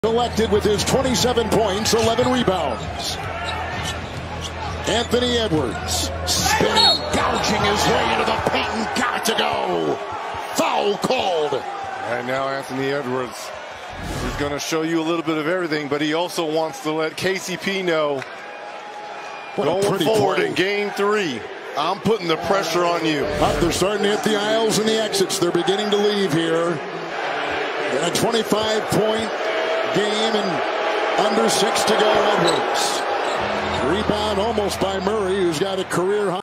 Selected with his 27 points, 11 rebounds. Anthony Edwards spinning, gouging his way into the paint and got it to go. Foul called. And now Anthony Edwards is going to show you a little bit of everything, but he also wants to let KCP know going forward in game 3, I'm putting the pressure on you. They're starting to hit the aisles and the exits. They're beginning to leave here. In a 25-point game and under 6 to go. Edwards. Rebound almost by Murray, who's got a career high.